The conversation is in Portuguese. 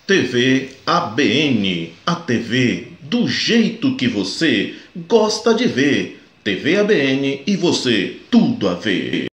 TV ABN, a TV do jeito que você gosta de ver. TV ABN e você, tudo a ver.